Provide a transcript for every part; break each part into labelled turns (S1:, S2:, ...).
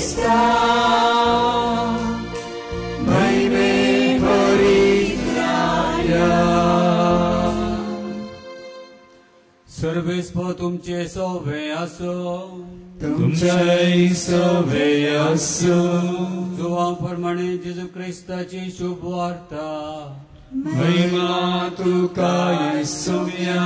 S1: Krista महिमे करीत सर्वेस्प तुमचे सवे असो तुमचे सवे असो जुवा प्रमाणे जेजू ख्रिस्ताची शुभ वार्ता महिमा तुका येसुया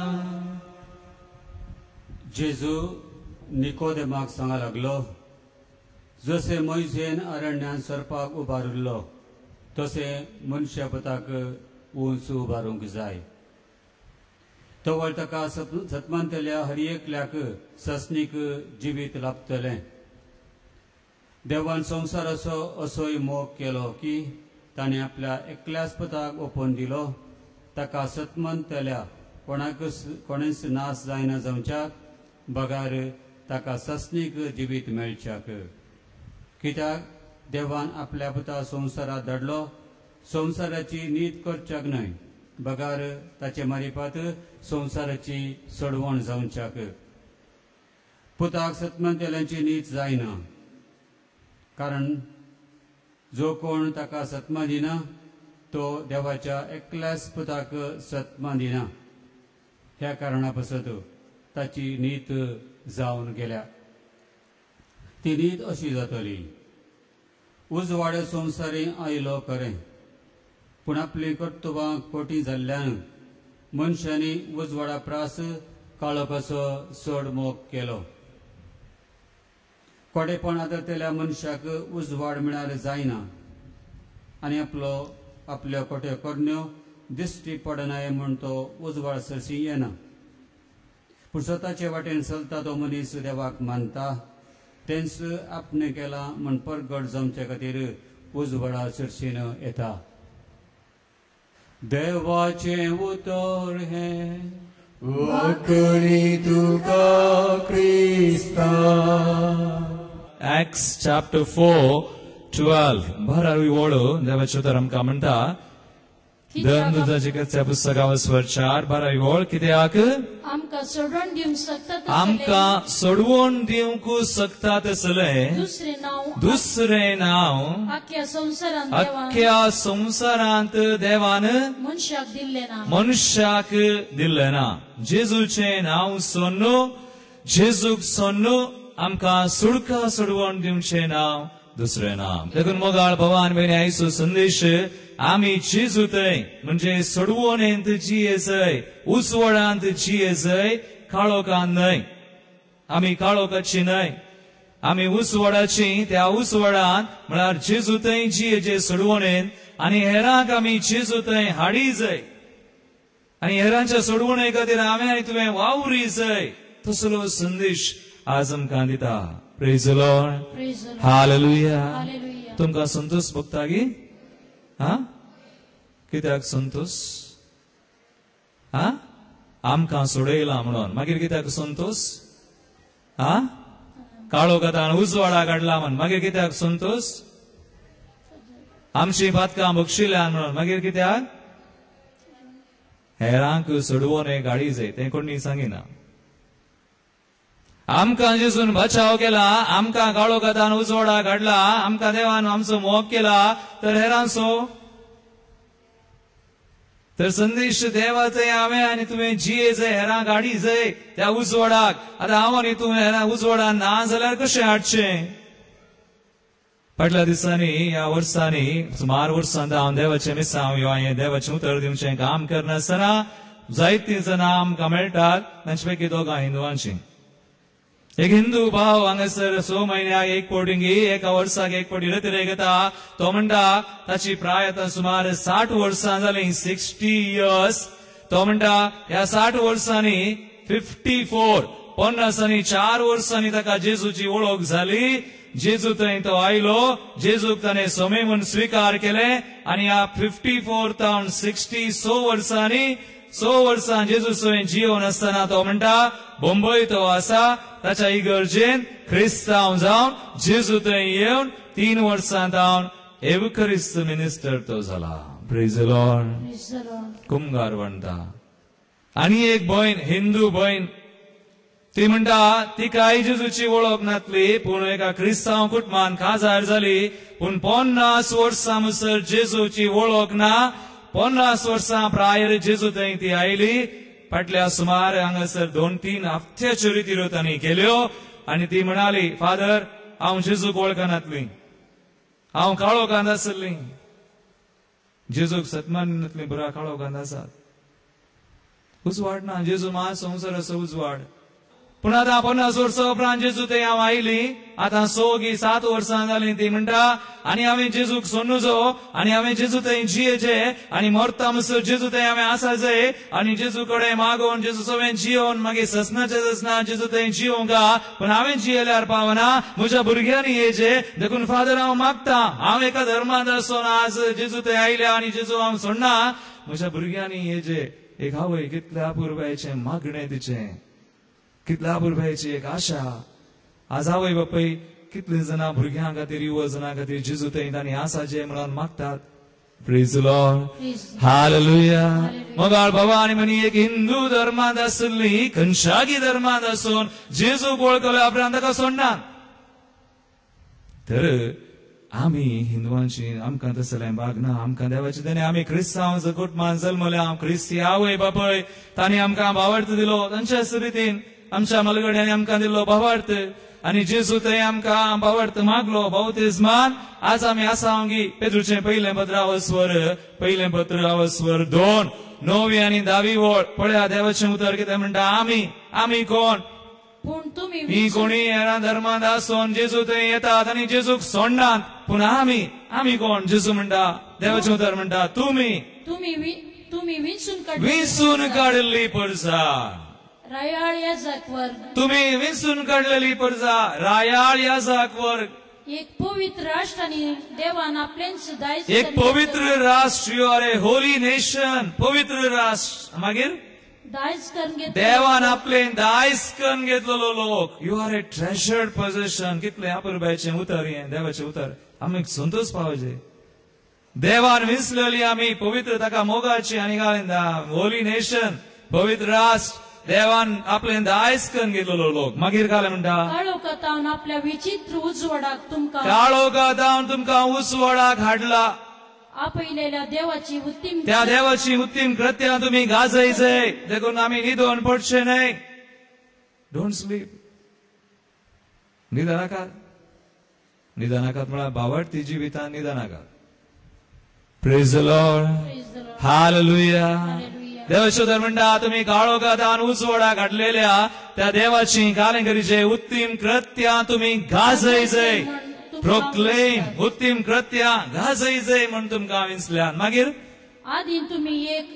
S1: जेजू निकोदेमाक सांगा लागलो जसे मोइसेन अरण्यान सरपाक उबारिल्लो तसे मनुष्यपताक उंच उबारूंक जाय तवळ ताका सतमंतल्या हर एकल्याक ससनीक जिवीत लाभतले देवान संवसाराचो असोय मोग केलो की ताणे आपल्या एकल्याच पताक ओपोवन दिलो ताका सतमंतल्या कोणेच नाश जायना जावच्याक बगार ताका ससनीक जिवीत मेळच्याक कित्याक देवान आपल्या पुता संवसारात धाडलो संवसाराची नीत करच्याक न्हय बगार ताचे मारिफात संवसाराची सोडवण जावच्याक पुताक सतमंतल्यांची नीत जायना कारण जो कोण ताका सत्मा दिना तो देवाच्या एकल्याच पुताक सत्मा दिना ह्या कारणा पासत ताची नीत जावन गेल्या ती नीत अशी जातली उजवाड संवसारी आयलो खरें पूण आपली कर्तुबां खोटी जाल्ल्यान मनशांनी उजवाडा प्रास काळोखाचो चड मोग केलो कोडेपण आदरतेल्या मनशाक उजवाड मिळाले जायना आनी आपल्यो कोट्यो करण्यो दिश्टी पडनाय म्हूण तो उजवाड सरसी येना पूण स्वताचे वाटेन चलता तो मनीस देवाक मानता तेंच आपणे केला म्हण परगट जमचे खातीर उजवाडा सरसीन येता देवाचे उतर हे वाकडी तुका क्रिस्ता
S2: Acts chapter 4:12 भरावी वळो देवाचे उतर आमकां म्हणटा धर्मदूताच्या पुस्तकावर स्वर 4 भरावी वळ कित्याक आमकां सोडवून दिवंक सकतात असले दुसरे नाव अख्ख्या संवसारांत देवान मनुष्याक दिल्ले ना जेजूचे नाव सोन्नो जेजूक सोन्नो आमकां सुडका सोडवून दिवचे नाव दुसरे नाव देखून मोगाळ भवान बेनी आयचो संदेश आमी जेजूतय म्हणजे सोडवणेंत जियेजय उसवडांत जियेजय काळोखांत न्हय आमी काळोखाची न्हय आमी उसवडाची त्या उसवडांत म्हळ्यार जेजूतय जियेजे सोडवणेंत आनी हेरांक आमी जेजूतय हाडी जाय आनी हेरांच्या सोडवणे खातीर हांवें आनी तुवें वावरी जाय तसलो संदेश आज आमकां दिता प्रेज द लॉर्ड हालेलुया तुमकां संतोष भोगता गी हा कित्याक संतोष हा आमकां सोडयला म्हणून मागीर कित्याक संतोष हा काळोखांत उजवाडा काडला म्हण मागीर कित्याक संतोष आमची बातकां बक्षिल्ल्यान म्हणून मागीर कित्याक हेरांक सोडवोन गाडी जाय तें कोणी सांगिना आमकां जेजून बचाव केला आमकां काळोखांत उजवाडा काडला आमकां देवान आमचो मोग केला तर हेरांचो तर संदेश देवाचे हांवें आनी तुवें जिये जाय हेरां गाडी जाय त्या उजवाडाक आतां हांव आनी तुवें हेरां उजवाडा ना जाल्यार कशें हाडचें फाटल्या दिसांनी ह्या वर्सांनी सुमार वर्सां हांव देवाचे मिसां हांवें देवाचें उतर दिवचें काम करनासतना जायतीं जाणां आमकां मेळटात तांचे पैकी दोगां हिंदुवांची एक हिंदू भाव हांगासर 6 म्हयन्याक एक पोटिंगी एका वर्साक एक पोटी रतिरे घेता तो म्हणटा ताची प्राय आतां सुमार 60 वर्सां जाली 60 इयर्स तो म्हणटा ह्या 60 वर्सांनी 50 आनी 4 वर्सांनी ताका जेजूची वळख जाली जेजू थंय तो आयलो जेजूक ताणें सोमे म्हूण स्वीकार केले आनी ह्या 54 60 वर्सां जेजू सोय जिवन आसतना तो म्हणटा बंबई तो आसा ताच्या इगर्जेन क्रिस्तांव जावन जेजू थंय येवन 3 वर्सां जावन एवकरिस्त मिनिस्टर तो जाला प्रेज द लॉर्ड कुमगार म्हणटा आनी एक भयण हिंदू भयण ती म्हणटा ती काय जेजूची वळख नातली पूण एका क्रिस्तांव कुटुंबान काजार जाली पूण 50 वर्सां म्हणसर जेजूची वळख ना 50 वर्सां प्रायर जेजू थंय ती आयली फाटल्या सुमार हांगासर 2-3 हफ्त्याच्यो रिती तांणी केल्यो आनी ती म्हणाली फादर हांव जेजूक वळखनातली हांव काळो कांद आसली जेजूक सतमानातली बरा काळो कांद आसात उजवाड ना जेजू महासंवसार असो उजवाड पूण आतां 50 वर्सां उपरांत जेजू थंय हांव आयली आतां 6-7 वर्सां जालीं ती म्हणटा आनी हांवें जेजूक सोडूचो आनी हांवें जेजू थंय जियेचे आनी मोरता म्हणसर जेजू थंय हांवें आसाचे आनी जेजू कडेन मागोवन जेजू सगळें जियोवन मागीर ससना जेजू थंय जियोंका पूण हांवें जियेल्यार पावना म्हज्या भुरग्यांनी येचे देखून फादर हांव मागता हांव एका धर्मांत आसून आज जेजू थंय आयल्या आनी जेजू हांव सोडना म्हज्या भुरग्यांनी येचे एक आवय कितल्या अपुरबायेचें मागणें तिचें कितल्या अपुरबायेची एक आशा आज आवय बापूय कितले जाणां भुरग्यां खातीर युवा जाणां खातीर जेजू थंय तांणी आसाचे म्हणून मागतात प्रेज द लॉर्ड हालेलुया मोगाळ भवानी म्हणी एक हिंदू धर्मांत आसली खंयच्याय धर्मांत आसून जेजू वळखल्या उपरांत ताका सोडना तर आमी हिंदुवांची आमकां तसलें भागना आमकां देवाचे तेणे आमी क्रिस्तांव कुटुंबांत जल्मल्या क्रिस्ती आवय बापूय तांणी आमकां भावार्थ दिलो तांच्याच रितीन आमच्या मलगड्यांनी आमकां दिल्लो भावार्थ आनी जेजू थंय आमकां भावार्थ मागलो बावतिस्मान आज आमी आसांगी पेद्रूचें पयलें पत्र आवस्वर 2 9 आनी 10 वळ पळया देवाचें उतर कितें म्हणटा आमी कोण
S3: पूण तुम्ही
S2: ही कोणी हेरा धर्मांत आसून जेजू थंय येतात आनी जेजूक सोडनात पूण आमी कोण जेजू म्हणटा देवाचें उतर म्हणटा
S3: तुम्ही
S2: विंचून काडली परसा
S3: रायाळ याजक वर्ग
S2: तुम्ही विंचून काडलेली परसा रायाळ याजक वर्ग
S3: एक पवित्र राष्ट्र आणि देवान आपल्याच दायज
S2: एक पवित्र राष्ट्र you are a holy nation पवित्र राष्ट्र मागीर
S3: दायज करून घेतलो
S2: देवान आपले दायज करून घेतलेलो लोक you are a treasured possession कितले अपुरबायेचें उतर हें देवाचें उतर आमी संतोष पावचे देवान विंचलेली आमी पवित्र ताका मोगाची आनी घालिंदा होली नेशन पवित्र राष्ट्र देवान आपले दायज करून घेतलेलो लोक मागीर काय म्हणटा
S3: काळोखांत आपल्या विचित्र उजवाडाक तुमकां
S2: काळोखांत तुमकां उजवाडाक हाडला
S3: आपयलेल्या देवाची उत्तीम
S2: त्या देवाची उत्तीम कृत्यां तुम्ही गाजयचे देखून आमी न्हिदोन पडचे न्हय डोंट स्लीप निदानाकात म्हळ्यार भावार्थी जिवितांत निदानाकात प्रेज द लॉर्ड हालेलुया देवशोधर म्हणटा तुम्ही काळोखांत उजवाडाक हाडलेल्या त्या देवाची कालेंकरीचे उत्तीम कृत्यां तुम्ही गाजयचे प्रोक्लेम उत्तीम कृत्यां गाजयचे म्हण तुमकां विंचल्यान मागीर
S3: आदी तुम्ही एक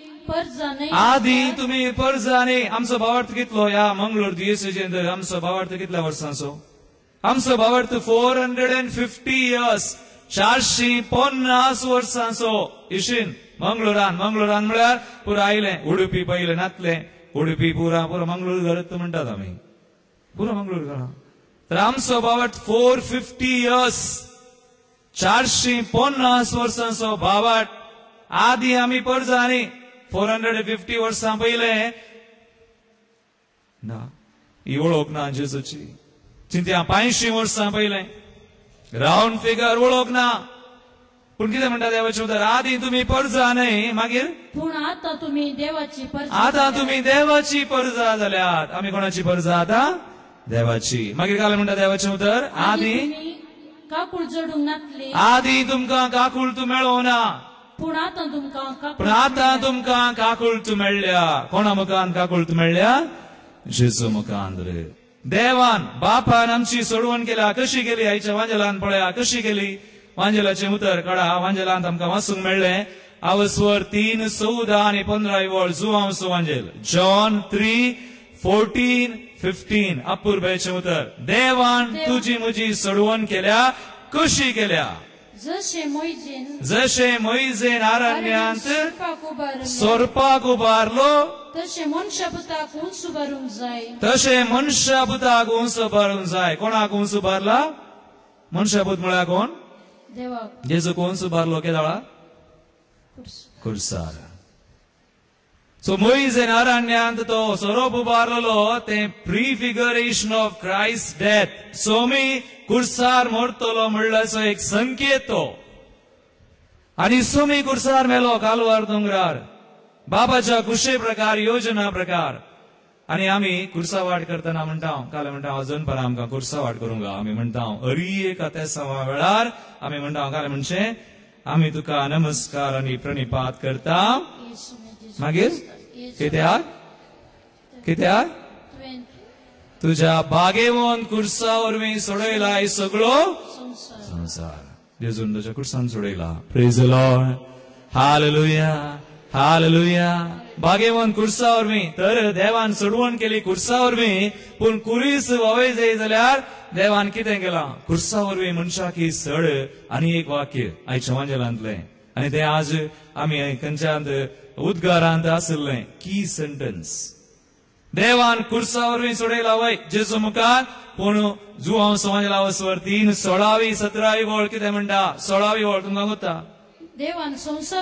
S2: परजा न्ही आमचो भावार्थ कितलो ह्या मंगळूर दियेसीचेर आमचो भावार्थ कितल्या वर्सांचो आमचो भावार्थ 450 इयर्स 450 वर्सांचो इशीन मंगळुरान म्हळ्यार पुरा आयलें उडुपी पयलें नातलें उडुपी पुरा मंगळूर घरात म्हणटात आमी पुरा मंगळूर घरा तर आमचो भावार्थ 450 इयर्स 450 वर्सांचो भावार्थ आदी आमी परजा न्ही 450 वर्सां पयले ना ही वळख ना जेजूची चिंत्या 500 वर्सां पयले राउंड फिगर वळख ना पूण कितें म्हणटा देवाचें उतर आदी तुमी परजा न्हय मागीर
S3: पूण आतां तुमी
S2: देवाची परजा जाल्यात आमी कोणाची परजा आतां देवाची मागीर काय म्हणटा देवाचें उतर आदी
S3: काकूळ जोडूंक नातले
S2: आदी तुमकां काकूळ तूं मेळोना
S3: पूण आतां
S2: तुमकां काकूळ तूं मेळ्ळ्या कोणा मुखान काकूळ तूं मेळ्ळ्या जेजू मुखान रे देवान बापान आमची सोडवण केल्या कशी केली आयच्या वांजेलान पळया कशी केली वांजेलाचें उतर काडा वांजेलांत आमकां वाचूंक मेळ्ळें आवस्वर 3 14 आनी 15 वळ जुवांवचो वांजेल जॉन 3:14-15 अपूर्वेचें उतर देवान तुजी म्हजी सोडवण केल्या कशी केल्या जशे मोइजेन अरण्यांत सोरपाक उबारलो
S3: तशें मनशापुताक उंच
S2: उबारूंक जाय कोणाक उंच उबारला मनशापूत म्हळ्यार कोण जेजूक उंच उबारलो केदाळा खुर्सार सो मोइजेन अरण्यांत तो सोरोप उबारलो ते प्रीफिगरेशन ऑफ क्राइस्ट डेथ सोमी कुर्सार मोरतलो म्हणल्याचो एक संकेत तो आणि सोमी कुर्सार मेलो कालवार दोंगरार बाबाच्या कुशे प्रकार योजना प्रकार आणि आम्ही कुर्सावाट करताना म्हणटा काल म्हणटा अजून पण आमकां कुर्सावाट करूंक आम्ही म्हणटा अरी एका त्या सवा वेळार आम्ही म्हणटा काल म्हणचे आम्ही तुका नमस्कार आणि प्रणिपात करता मागीर कित्याक कित्याक तुझ्या बागेवन कुर्सा वरवीं सोडयला सगळो संसार जेजून तुझ्या कुर्सान सोडयला praise the Lord hallelujah hallelujah बागेवन कुर्सा वरवीं तर देवान सोडवण केली कुर्सा वरवीं पूण कुरीस वोवय जाय जाल्यार देवान कितें केलां कुर्सा वरवीं मनशाक ही सड आनी एक वाक्य आयच्या वांजेलांतलें आनी तें आज आमी खंयच्यान उद्गारांत आसलें की सेंटन्स देवान कुर्सा वरवीं सोडयला वय जेजू मुखार पूण जुवांव समाजला वसवर 3:16 17 वळ कितें म्हणटा 16 वळ तुमकां गोता
S3: देवान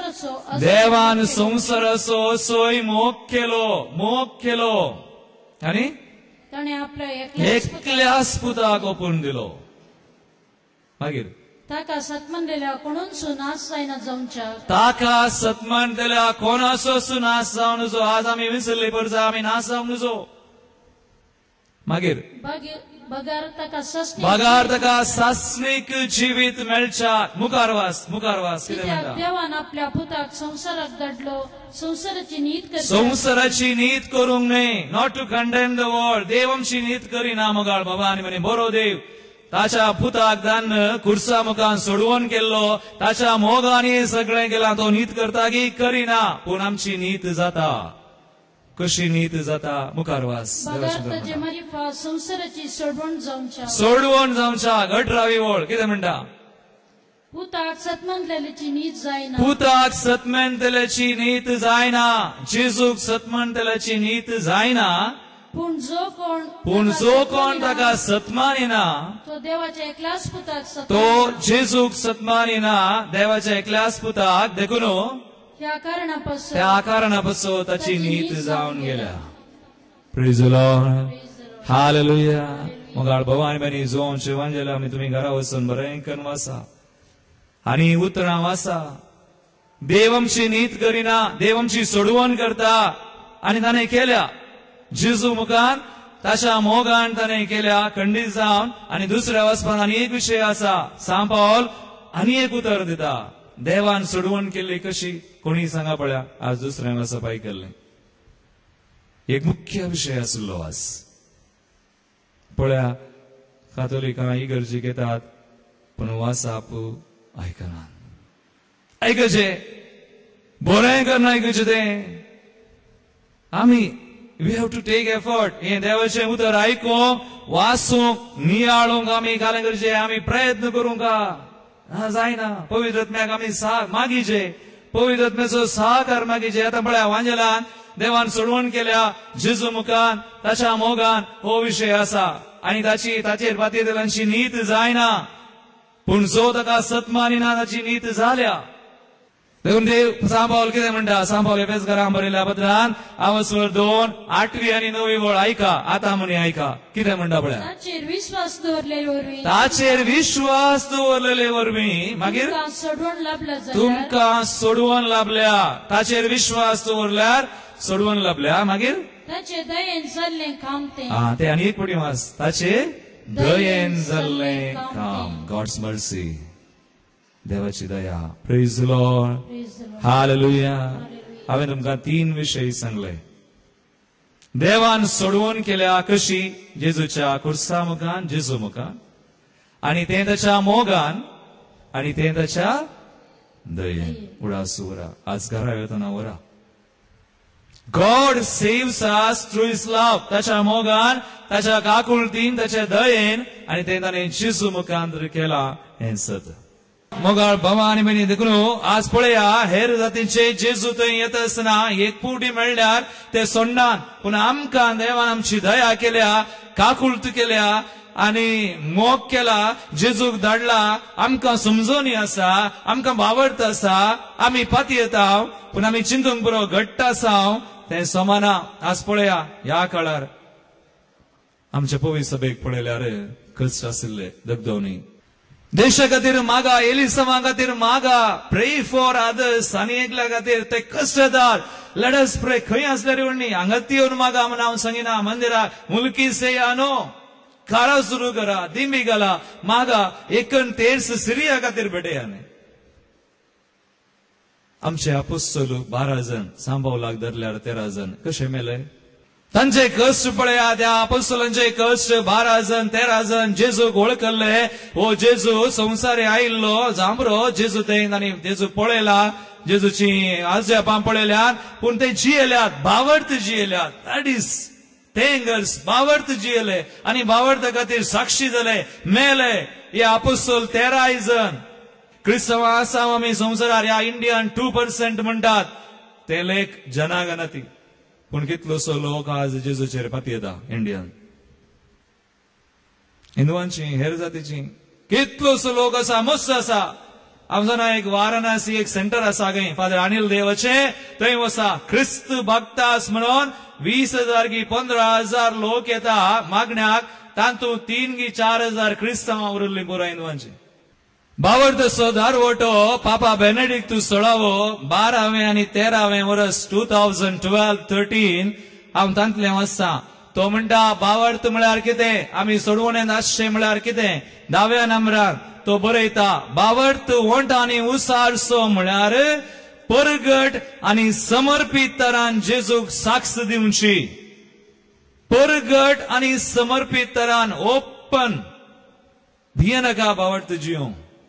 S2: संसाराचो सोय मोग केलो आनी
S3: ताणे आपल्या
S2: एकल्याच पुताक ओपून दिलो मागीर
S3: ताका सत्मंदिल्या कोणून नाश जायना जावच्या
S2: ताका सत्मन दिल्या कोणाचो नाश जावन नजो आज आमी विसरले परजा आमी नाश जावन नजो मागीर
S3: बगार
S2: ताका सासणीक जिवीत मेळच्या मुखारवास कितें म्हणटा
S3: देवान आपल्या पुताक संसाराक धाडलो
S2: संसाराची नीत करूंक न्हय not to condemn the world देव आमची नीत करिना मोगाळ बाबा आनी म्हणे बरो देव ताच्या पुताक दान कुर्सा मुखान सोडवून केल्लो ताच्या मोगानी सगळें केलां तो नीत करता की करिना पूण आमची नीत जाता कशी नीत जाता मुखारवास
S3: संसाराची
S2: सोडवण जावच्या गटरावी वळ कितें म्हणटा
S3: पुताक सत्मंतलेची
S2: नीत जायना जेजूक सत्मंतलेची नीत जायना
S3: पूण
S2: जो कोण ताका सत्मानिना
S3: तो देवाच्या एकल्याच पुताक
S2: तो जेजूक सत्मानिना देवाच्या एकल्याच पुताक देखून त्या कारणापासून ताची नीत जावन गेल्या प्रेज द लॉर्ड हालेलुया मोगाळ भवानी बनी जोंचे वांजेला आमी तुम्ही घरा वचून बरें करून वाचा आनी उतरां वाचा देव आमची नीत करिना देव आमची सोडवण करता आनी ताणें केल्या जेजू मुखार ताच्या मोगान ताणें केल्या खंडीत जावन आनी दुसऱ्या वचपान आनी एक विशय आसा सांत पावल आनी एक उतर दिता देवान सोडवण केली कशी कोणी सांगा पळया आज दुसऱ्या वचप आयकल्लें एक मुख्य विषय आसलो आज पळया कातोलिकां इगर्जेक येतात पूण वासाप आयकनात आयकचे बरें करना आयकचे तें आमी we have to take effort हे देवाचें उतर आयकूंक वाचूंक नियाळूंक आमी कालें करचें आमी प्रयत्न करूंक जायना पवित्र आत्म्याक आमी मागीचे पवित्र आत्म्याचो सहकार मागीचे आतां पळया वांजेलान देवान सोडवण केल्या जेजू मुखान ताच्या मोगान हो विशय आसा आनी ताचेर पातयेंतल्याची नीत जायना पूण जो ताका सत्मानिना ताची नीत जाल्या देखून देव सांत पावल कितें म्हणटा सांत पावल एफेसकारांक बरयल्या पत्रांत आवस्वर 2:8 आनी 9 वळ आयका आतां म्हणे आयका कितें म्हणटा पळया
S3: ताचेर विश्वास
S2: दवरलेले वरवीं मागीर तुमकां सोडवण लाभल्या ताचेर विश्वास दवरल्यार सोडवण लाभल्या मागीर
S3: ताचे दयेन जाल्लें काम
S2: ते आनी एक पटी वाच ताचे दयेन जाल्लें काम गॉड्स मर्सी देवाची दया प्रेज द लॉर्ड हालेलुया हांवें तुमकां 3 विशय सांगले देवान सोडवण केल्या कशी जेजूच्या कुर्सा मुखान जेजू मुखान आनी तें ताच्या मोगान आनी तें ताच्या दयेन उडासू वरा आज घरा येतना वरा God saves us through his love ताच्या मोगान ताच्या काकुळतीन ताच्या दयेन आनी तें ताणें जेजू मुखार केलां हें सत मोगाळ भवानी बनी देखून आज पळया हेर जातींचे जेजू थंय येता आसतना एक पुटी मेळ्ळ्यार ते सोडनात पूण आमकां देवान आमची दया केल्या काकुळत केल्या आनी मोग केला जेजूक धाडला आमकां समजोनी आसा आमकां बावडता आसा आमी पातयेता पूण आमी चिंतूंक बरो घट्ट आसा ते सोमाना आज पळया ह्या काळार आमच्या पवी सभेक पळयल्यार कश्ट आशिल्ले दगदवणी देशा खातीर मागा एलिसमा खातीर मागा प्रे फॉर अदर्स आनी एकल्या खातीर ते कश्ट जातात लेट अस प्रे खंय आसल्यार व्हडली हांगा येवन मागा म्हण हांव सांगिना मंदिराक मुलकी से आनो कारा सुरू करा दिंबी घाला मागा एकन तेर्स सिरिया खातीर भेटयाने आमचे अपोस्तल 12 जण सांभावलाक धरल्यार 13 जण कशे मेले तांचे कश्ट पळया त्या अपोस्तलांचे कश्ट 12 जण 13 जण जेजूक वळखले हो जेजू संवसारी आयिल्लो जांबरो जेजू ते आनी जेजू पळयला जेजूची आजोबा पळयल्यात पूण ते जियेल्यात भावार्थ जियेल्यात दॅट इज तेंगर्स भावार्थ जियेले आनी भावार्थ खातीर साक्षी जाले मेले हे अपोस्तल 13 जण क्रिस्तवा आसा आमी संवसारार ह्या इंडियान 2% म्हणटात ते लेख जनागणती पूण कितलोसो लोक आज जेजूचेर पाती येता इंडियान हिंदुवांची हेर जातीची कितलोसो लोक आसा मस्त आसा आमचो एक वाराणसी एक सेंटर आसा खंय फादर अनिल देवाचे थंय वसा क्रिस्त भक्तास म्हणून 20,000 की 15,000 लोक येता मागण्याक तातूंत 3 की 4,000 क्रिस्तांवां उरल्लीं पुरो हिंदुवांची भावार्थ दारवटो पापा बेनेडिक्ट 16 12वें आनी 13वें वर्स 2012-13 हांव तांतले वचता तो म्हणटा भावार्थ म्हळ्यार कितें आमी सोडवणेंत आसचें म्हळ्यार कितें 10व्या नंबरार तो बरयता भावार्थ वोंट आनी उसारसो म्हळ्यार परगट आनी समर्पीत तरान जेजूक साक्ष दिवची परगट आनी समर्पीत तरान ओपन भियेनाका भावार्थ जियो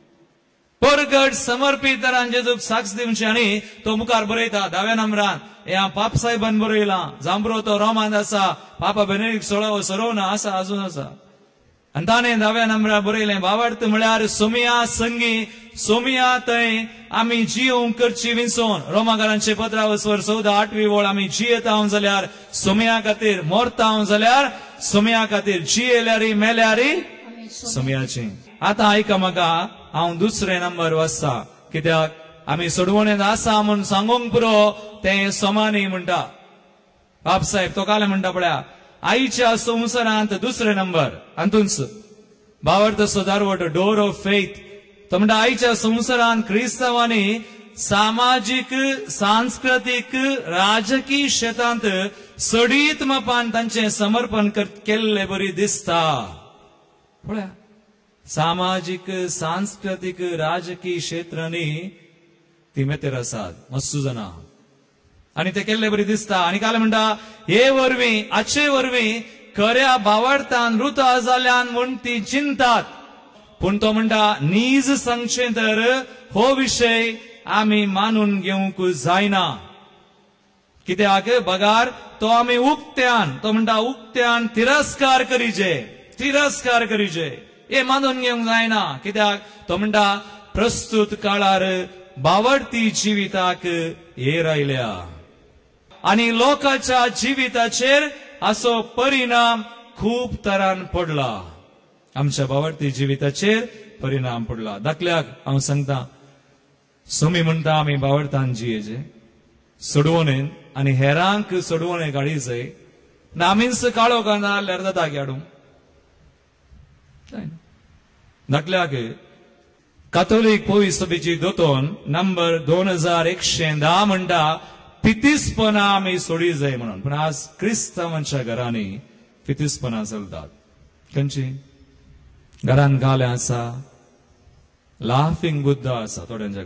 S2: परगट समर्पीत तरान जेजूक साक्ष दिवची आनी तो मुखार बरयता 10व्या नंबरान हे हांव पाप साहेबान बरयला जांबरो तो रोमांत आसा पापा बेनेडिक्ट 16 सरवना आसा अजून आसा आनी ताणें 10व्या नंबरार बरयलें भावार्थ म्हळ्यार सोमिया संगी सोमिया थंय आमी जियोवंक करची विंचोवन रोमाकारांचे 15-14-8 वळ आमी जियेता जाल्यार सोमिया खातीर मोरता जाल्यार सोमिया खातीर जियेल्यारी मेल्यारी सोमियाची आतां आयका म्हाका हांव दुसरे नंबर वचता कित्याक आमी सोडवणेंत आसा म्हूण सांगूंक पुरो तें सोमानी म्हणटा बाप साहेब तो काले म्हणटा पळया आईच्या संवसारांत दुसरे नंबर हातूंच भावार्थ दारवट डोर ऑफ फेथ तो म्हणटा आईच्या संवसारांत क्रिस्तांवांनी सामाजीक सांस्कृतीक राजकीय क्षेत्रांत सडीत मापान तांचें समर्पण केल्लें बरी दिसता पळया सामाजीक सांस्कृतीक राजकीय क्षेत्रांनी ती मेतेर आसात मस्त जाणा आनी ते केल्ले बरी दिसता आनी काल म्हणटा हे वरवीं आजचे वरवीं खऱ्या भावार्थान रुता जाल्यान म्हूण ती चिंतात पूण तो म्हणटा नीज सांगचें तर हो विशय आमी मानून घेवंक जायना कित्याक बगार तो आमी उक्त्यान तो म्हणटा उक्त्यान तिरस्कार करीचे हे मानून घेवंक जायना कित्याक तो म्हणटा प्रस्तुत काळार भावार्थी जिविताक हेर आयल्या आनी लोकांच्या जिविताचेर असो परिणाम खूब तरान पडला आमच्या भावार्थी जिविताचेर परिणाम पडला दाखल्याक हांव सांगता सोमी म्हणटा आमी भावार्थान जियेचे सोडवणेन आनी हेरांक सोडवणे काडी जाय आमीच काळो कांदा जाल्यार जाता हाडूंक दाखल्याक कातोलीक पवी सभेची दोतोन नंबर 2110 म्हणटा पितीसपणा आमी सोडी जाय म्हणून पण आज क्रिस्तांवांच्या घरांनी पितीसपणा चलतात खंयची घरान गाले आसा लाफिंग बुद्ध आसा थोड्यांच्या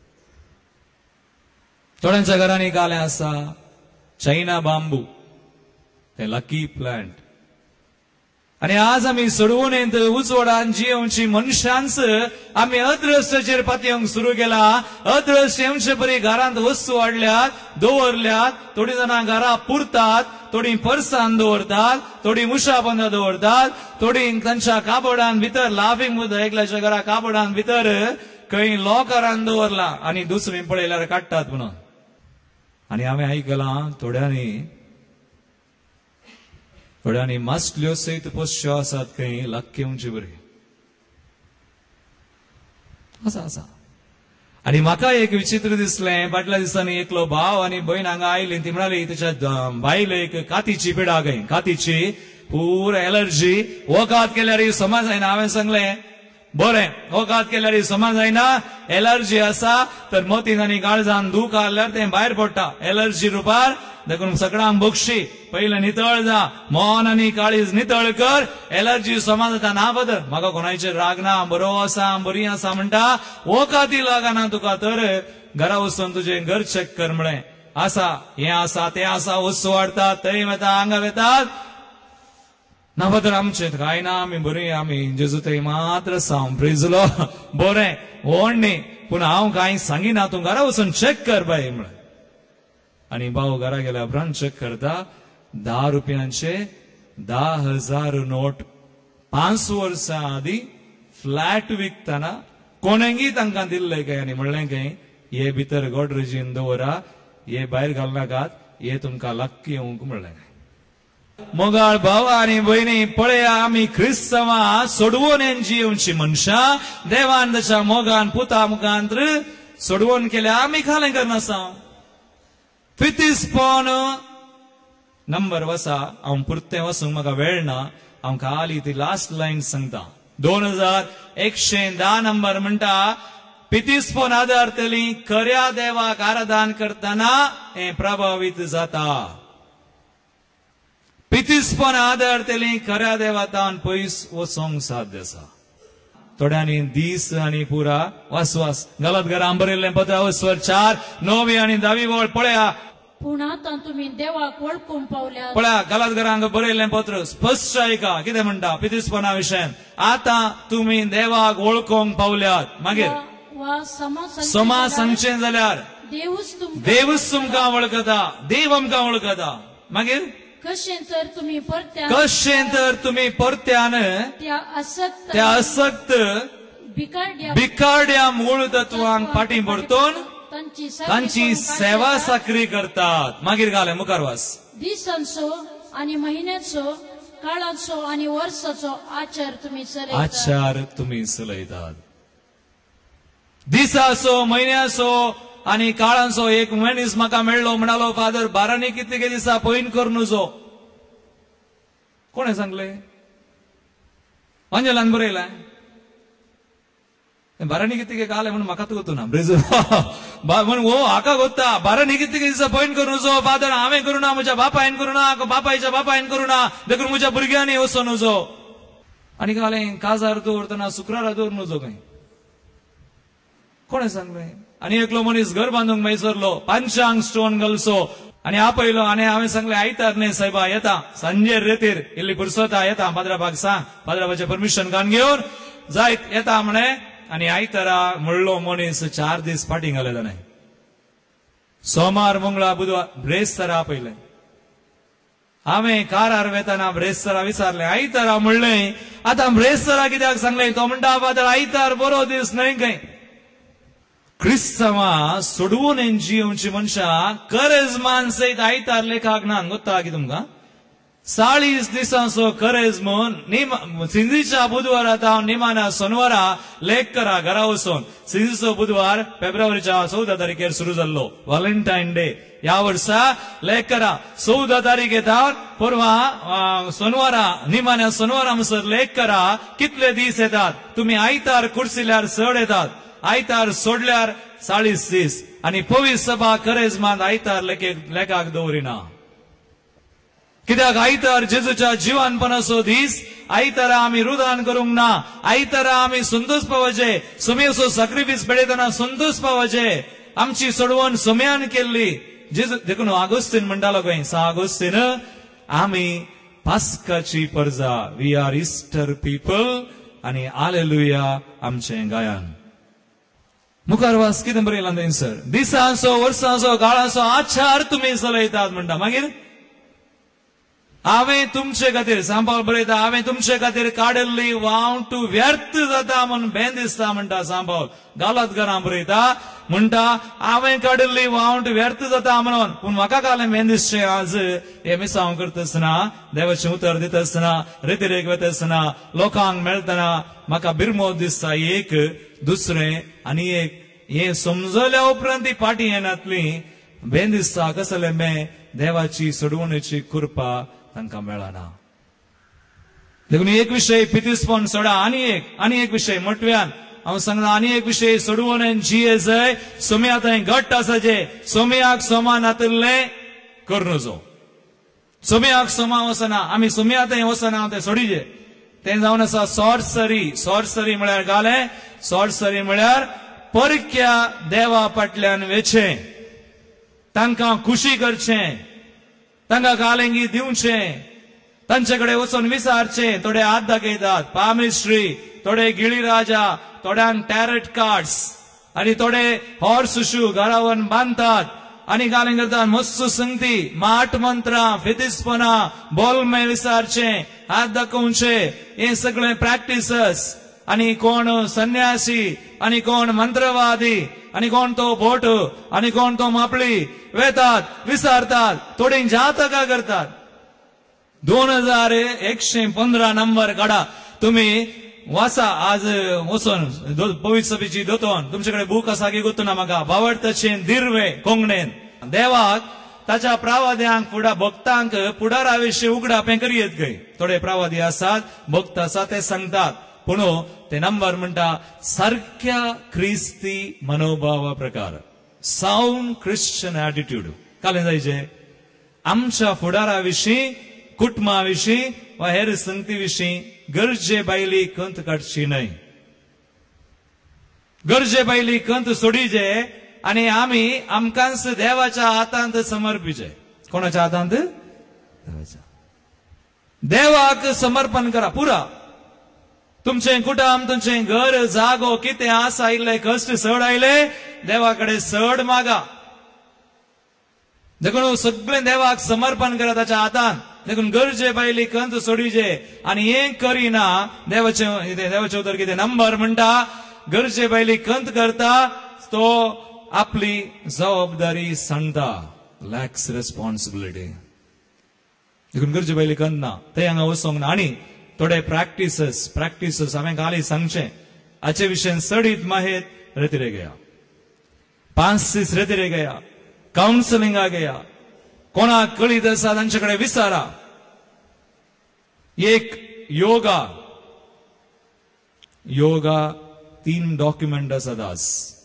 S2: घरांनी गाले आसा चायना बांबू ते लकी प्लांट आनी आज आमी सोडवणेंत उजवाडान जियोवची मनशांच आमी अदृश्टाचेर पातयेवंक सुरू केला अदृश्ट येवचे बरी घरांत वस्तू हाडल्यात दवरल्यात थोडी जाणां घरां पुरतात थोडी पर्सान दवरतात थोडी मुशा बंद दवरतात थोडी तांच्या काबोर्डान भितर लाफिंग बुद्ध एकल्याच्या घरा काबोर्डान भितर खंय लॉकरान दवरला आनी दुसरी पळयल्यार काडटात म्हणून आनी हांवें आयकलां थोड्यांनी मास्कल्यो सयत पोश्यो आसात खंय लाक्की येवची बरी आसा आणि म्हाका एक विचित्र दिसलें. फाटल्या दिसांनी एकलो भाव आनी भयण हांगा आयली. ती म्हणाली तिच्या बायलेक कातीची पिडा गई, कातीची पूर एलर्जी. वोकात केल्यार समज जायना. हांवें सांगलें बरें, वोकात केल्यार समज जायना, एलर्जी आसा तर मोतीन आनी काळजान दूख आल्यार तें भायर पडटा. एलर्जी रुपार देखून सगळ्यांक बक्षी पयलें नितळ जा, मन आनी काळीज नितळ कर. एलर्जी समज जाता ना बदल. म्हाका कोणाचेर राग ना, बरो आसा, बरी आसा म्हणटा. वोकाती लागना तुका तर घरा वचून तुजें घर चेक कर म्हळें. आसा हें आसा तें आसा, वस्तू वाडटात, थंय वेता, हांगा वेतात. ना बदल आमचें काय ना, आमी बरी, आमी जेजू थंय मात्र सावन प्रेजलो बरें व्हड न्ही. पूण हांव कांय सांगिना, तूं घरा वचून चेक कर बाय म्हळें. आणि भाऊ घरा गेल्या उपरांत चेक करता. 10 रुपयांचे 10,000 नोट 5 वर्सां आदी फ्लॅट विकतना कोणेंगी तांकां दिल्ले काय. आनी म्हणलें काय हे भितर गोडरेजीन दवरा, हे भायर घालनाकात, हे तुमकां लक्की येवंक म्हणलें. मोगाळ भाव आनी भयणी, पळया आमी क्रिस्तवां सोडवून जिवची मनशां देवान ताच्या मोगान पुता मुखांत्र सोडवून केल्या. आमी खालें करनासा. पितीसपण नंबर वसा. हांव पुरतें वचूंक म्हाका वेळ ना. हांव खाली ती लास्ट लायन सांगता. 2110 नंबर म्हणटा, पितीसपण आदारतली खऱ्या देवाक आराधन करतना हें प्रभावीत जाता. पितीसपण आदारतली खऱ्या देवातान पयस वचोंक साध्य आसा. थोड्यांनी दीस आनी पुरा वासवास गलत घरां बरयल्लें पत्र 4, 9 आनी 10 वळ पळया.
S3: पूण आतां तुमी देवाक वळखूंक पावल्यात.
S2: पळया गलत घरांक बरयल्लें पत्र स्पश्ट ऐका कितें म्हणटा पितीसपणा विशयान. आतां तुमी देवाक वळखूंक पावल्यात. मागीर समा सांगचें जाल्यार देवूच तुमकां वळखता, देव आमकां वळखता. मागीर
S3: कशें तर तुमी
S2: परत्यान त्या आसक्त बिकाड्या मूळ तत्वांक फाटी परतून तांची सेवा साखरी करतात. मागीर घाले मुखार वास.
S3: दिसांचो आनी म्हयन्याचो, काळाचो आनी वर्साचो आचार तुमी चलयतात. दिसाचो, म्हयन्याचो आनी काळाचो एक मनीस म्हाका मेळ्ळो. म्हणालो फादर बारांनी कितके दिसा पयन कर न्हू. कोणें सांगलें? अंजलान बरयलां. बारांनी कितके काले म्हणून म्हाका गोतूना. म्हणून हो हाका गोत्ता. बारांनी कितके दिसा पयन करूं नजो. फादर हांवें करूं ना, म्हज्या बापायन करूं ना, बापायच्या बापायन करूं ना, देखून म्हज्या भुरग्यांनी वचो नजो. आनी कालें काजार दवरतना शुक्रारा दवर नजो खंय. कोणें सांगलें? आनी एकलो मनीस घर बांदूंक मैसरलो. 5 स्टोन घालचो. आनी आपयलो. आनी हांवें सांगलें आयतार न्ही सायबा येता, सांजे रेतीर इल्ली पुरसोता येता, पाद्राबाक सांग, पाद्राबाचें परमिशन कान घेवन जायत येता म्हणे. आनी आयतारा म्हणलो मनीस 4 दीस फाटीं घाले जालें. सोमार, मंगळार, बुधवार ब्रेस्तारा आपयलें. हांवें कारार वेताना ब्रेस्तारा विचारलें. आयतारा म्हणलें आतां ब्रेस्तारा कित्याक सांगलें? तो म्हणटा फादर आयतार बरो दीस न्हय खंय. क्रिस्तवां सोडवून जिवची मनशां करेजमान सयत आयतार लेखाक ना. गोत्ता की तुमकां? 40 दिसांचो करेजमो सिंधीच्या बुधवारात हांव निमाना सोनवारा लेख करा घरा वचून. सिंधीचो बुधवार फेब्रुवारीच्या 14 तारखेर सुरू जाल्लो. व्हॅलेंटायन डे ह्या वर्सा लेख करा. 14 तारीख येता परवा सोनवारा, निमान्या सोनवारा म्हणसर लेख करा कितले दीस येतात. तुमी आयतार कुडसिल्यार चड येतात, आयतार सोडल्यार 40 दीस. आनी पवीस सभा करेजमांत आयतार लेखाक दवरिना. कित्याक आयतार जेजूच्या जिवानपणाचो दीस. आयतारा आमी रुदान करूंक ना. आयतारा आमी संतोष पावचे. सोमयेचो सॅक्रिफीस पेडयतना संतोष पावचे. आमची सोडवण सोम्यान केल्ली. जेजू देखून आगोस्तीन म्हणटालो खंय 6 आगोस्तीन आमी पास्काची परजा. We are Easter people. आनी हालेलुया आमचें गायन. मुखार वास कितें बरयलां थंयसर? दिसांचो, वर्सांचो, काळाचो आचार तुमी चलयतात म्हणटा. मागीर हांवें तुमचे खातीर सांपावल बरयता. हांवें तुमचे खातीर काडिल्ली वावट व्यर्थ जाता म्हणून भेन दिसता म्हणटा सांपावल. गालत घरां बरयता म्हणटा हांवें काडिल्ली वावट व्यर्थ जाता म्हणून. पूण म्हाका कालें भेन दिसचें आज हे मिसांव करतना, देवाचें उतर दितना, रितीरेक वेतना, लोकांक मेळतना म्हाका बिरमोद दिसता. एक दुसरें आनी एक हे समजल्या उपरांत ती पाटी येनातली बेंदिस्ता कसले मे देवाची सोडवण्याची कृपा तांकां मेळना. देखून एक विषय पितिस्पण सोडा. आनी एक विषय मोठव्यान हांव सांगता, आनी एक विषय सोडवून जी जय सोम्या थंय घट्ट आसाचे. सोम्याक सोमान आतले कर नजो. सोम्याक सोमा वचना, आमी सोम्या थंय वचना ते सोडीचे. ते जावन आसा सॉर्सरी म्हळ्यार गाले. सॉर्सरी म्हळ्यार परक्या देवा फाटल्यान वेचे, तांकां खुशी करचे, तांकां गालेंगी दिवचे, तांचे कडेन वचून विचारचे. थोडे हात दाखयतात पामिस्ट्री, थोडे गिळीराजा, थोड्यांक टॅरट कार्ड्स आनी थोडे हॉर्स शू घरावन बांदतात आनी गालें करतात. मस्त संगती, माट मंत्रां, फितिस्पना, बोलमे विचारचे, हात दाखोवचे, हे सगळे प्रॅक्टिसस. आनी कोण संन्यासी, आनी कोण मंत्रवादी, आनी कोण तो बोट, आनी कोण तो मापळी वेतात, विचारतात, थोडी जातकां करतात. 2115 नंबर काढा तुम्ही वाचा आज वचून पवित्र सभेची दोतोन. तुमच्याकडे बूक आसा की गोतूना म्हाका. बावडतचे दिर्वे कोंगणेन देवाक ताच्या प्रावाद्यांक भक्तांक पुढाराविषयी उगडापें करियेत गय. थोडे प्रावादी आसात, भक्त आसा ते सांगतात, पूण ते नंबर म्हणटा सारख्या ख्रिस्ती मनोभावा प्रकार, साऊंड क्रिश्चन एटिट्यूड काले जायचे. आमच्या फुडाराविषयी, कुटुंबाविषयी वा हेर संगतीविषयी गरजे बायली कंत काडची न्हय. गरजे बायली कंत सोडीचे आनी आमी आमकांच देवाच्या हातांत समर्पिचे. कोणाच्या हातांत? देवाच्या. देवाक समर्पण करा पुरा. तुमचे कुटुंब, तुमचे घर, जागो कितें आसा, आयिल्ले कश्ट चड आयले, देवाकडे चड मागा. देखून सगळे देवाक समर्पण करा ताच्या हातांत. देखून गरजे बायली कंत सोडीचे आनी हें करिना. देवाचे उतर कितें नंबर म्हणटा, गरजे बायली कंत करता तो आपली जबाबदारी सांडता, लॅक्स रेस्पॉन्सिबिलिटी. देखून गरजे बायली कंत ना, ते हांगा वचोंक ना. आनी थोडे प्रॅक्टिसस हांवें खाली सांगचे. हाचे विशयन चडीत माहेत रेतिरे गया, 5 दीस रेतिरे गया, काउन्सिलिंगा गया. कोणाक कळीत आसा तांच्याकडे विचारा. एक योगा 3 डॉक्युमेंट आसात आज.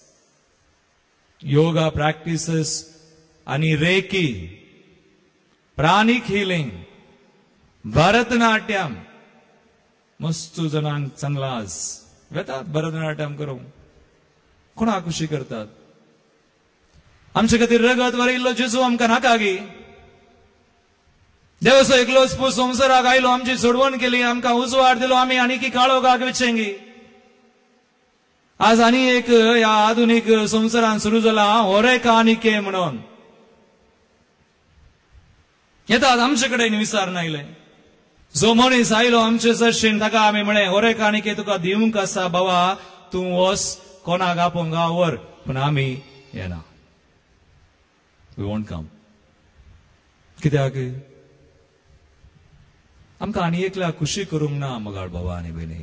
S3: योगा प्रॅक्टिसस आनी रेकी, प्राणिक हिलिंग, भरतनाट्यम. मस्त जणांक चांगला आज वेतात भरतनाट्यम करूंक. कोणाक खुशी करतात. आमचे खातीर रगत वरिल्लो जेजू आमकां नाका गी. देवाचो एकलोच पूत संवसाराक आयलो, आमची सोडवण केली, आमकां उजवाड दिलो, आमी आनीक काळोखाक वेचेंगी. आज आनी एक ह्या आधुनीक संवसारान सुरू जाला होरे कानिके म्हणून. येतात आमचे कडेन विचारन आयले. जो मनीस आयलो आमचे चर्चेन ताका आमी म्हळें होरे कानिके तुका दिवंक आसा बाबा, तूं वच कोणाक आपोवंक व्हर. पूण आमी येना. We won't come. कित्याक आमकां आनी एकल्या खुशी करूंक ना मोगाळ बाबा आनी भयणी.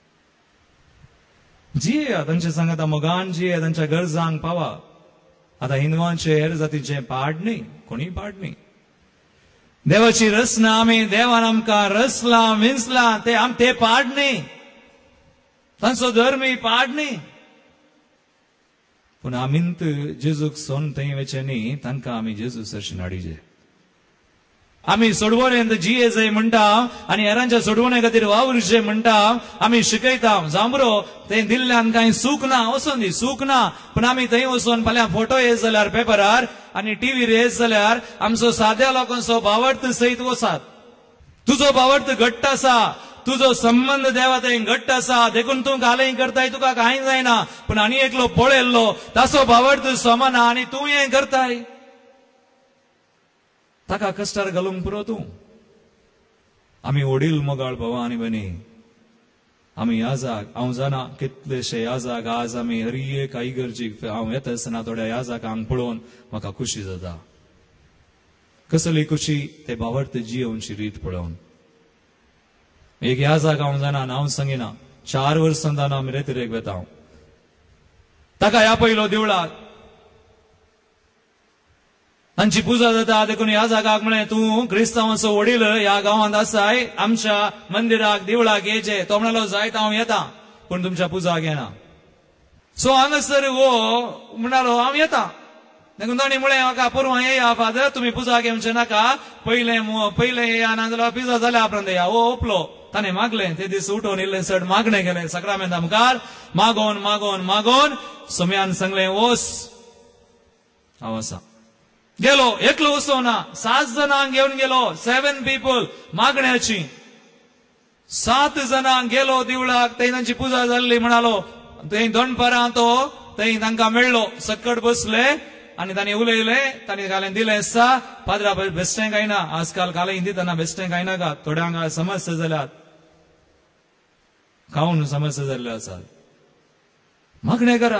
S3: जियेया तांचे सांगात मोगान जिये, तांच्या गरजांक पावा. आतां हिंदुवांचे हेर जातीचे पाड न्ही, कोणी पाड न्ही. देवाची रचना आमी, देवान आमकां रचला विंचला, ते पाड न्ही, तांचो धर्मी पाड न्ही. पूण आमींत जेजूक सोन थंय वेचे न्ही, तांकां आमी जेजू सरशीन हाडिचे. आमी सोडवणेंत जिये जय म्हणटा आनी हेरांच्या सोडवणे खातीर वावरचे म्हणटा. आमी शिकयता जांबरो ते दिल्ल्यान कांय सूख ना, वचून दी सूख ना. पूण आमी थंय वचून फाल्यां फोटो येत जाल्यार पेपरार आनी टीव्हीर येत जाल्यार आमचो साद्या लोकांचो भावार्थ सयत वसात. तुजो भावार्थ घट्ट आसा, तुजो संबंध देवा थंय घट्ट आसा, देखून तूं घालें करताय तुका कांय जायना. पूण आनी एकलो पळयल्लो ताचो भावार्थ समाना आनी तूं हें करताय, ताका कश्टार घालूंक पुरो तूं. आमी वडील मोगाळ भावा आनी भयणी, आमी याजाक, हांव जाणा कितलेशे याजाक आज आमी हर एक आईगर्जीक हांव येता आसतना थोड्या याजाक हांग पळोवन म्हाका खुशी जाता. कसली खुशी ते भावार्थ जियोवची रीत पळोवन. एक याजाक हांव जाणा, हांव सांगिना 4 वर्सां जावन आमी रेतिरेक वेता. ताका ह्या पयलो देवळात तांची पुजा जाता देखून ह्या जागाक म्हळें तूं क्रिस्तांवाचो वडील ह्या गांवांत आसाय आमच्या मंदिराक देवळाक येचे तो म्हणालो जायत हांव येता पूण तुमच्या पुजाक येना सो हांगासर वो म्हणालो हांव येता देखून ताणी म्हळें म्हाका परवां येया फादर तुमी पुजाक येवचे नाका पयले येया नाजाल्यार पुजा जाल्या उपरांत येया वो ओपलो ताणें मागलें ते दीस उठोन इल्लें चड मागणें केलें सक्रामेंता मुखार मागोन मागोन मागोन सोम्यान सांगलें वोस हांव आसा गेलो एकलो वचो ना 7 जाणांक घेवन गेलो 7 पीपल मागण्याची 7 जाणांक गेलो देवळाक थंय तांची पुजा जाल्ली म्हणालो थंय दनपारां तो थंय तांकां मेळ्ळो सकट बसले आनी तांणी उलयले तांणी घालें दिलें सा पाद्रा बेश्टें काय ना आजकाल काल हिंदी तेन्ना बेश्टें काय नाका थोड्यांक समस्या जाल्यात खावन समस्या जाल्ल्यो आसात मागणें करा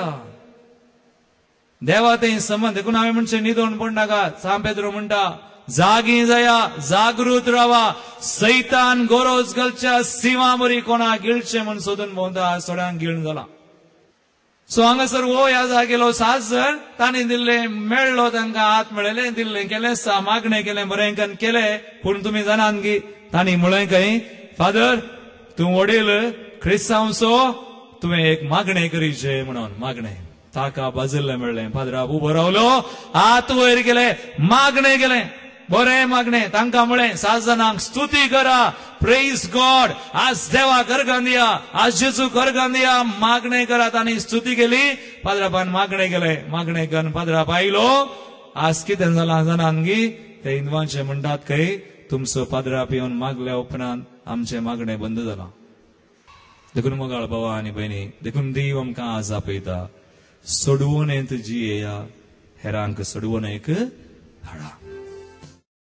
S3: देवा ते संबंध देखून हांवें म्हणचे न्हिदोन पडनाकात सांत पेद्रो म्हणटा जागी जाया जागृत रावा सैतान गोरोज घालच्या सिंवा बरी कोणा गिळचे म्हण सोदून भोंवता आज थोड्यांक गिळून जाला सो हांगासर वो ह्या जागेलो 7 जण तांणी दिल्ले मेळ्ळो तांकां हात मेळयले दिल्लें केलें सा मागणें केलें बरेंकन केलें पूण तुमी जाणात की तांणी म्हळें खंय फादर तूं वडील क्रिस्तांवचो तुवें एक मागणें करीचे म्हणून मागणें ताका बाजिल्लें मेळ्ळें पाद्राक उबो रावलो हात वयर केले मागणें केलें बरें मागणें तांकां म्हळें 7 जाणांक स्तुती करा प्रेज गॉड आज देवाक अर्घां दिया आज जेजूक अर्घां दिया मागणें करा तांणी स्तुती केली पाद्रापान मागणें केलें मागणें करून पाद्राप आयलो आज कितें जालां जाणात गी ते हिंदवांचे म्हणटात खंय तुमचो पाद्राप येवन मागल्या उपरांत आमचें मागणें बंद जालां देखून मोगाळ भावा आनी भयणी देखून देव आमकां आज आपयता सोडवून येत जी येया हेरांक सोडवून एक हाडा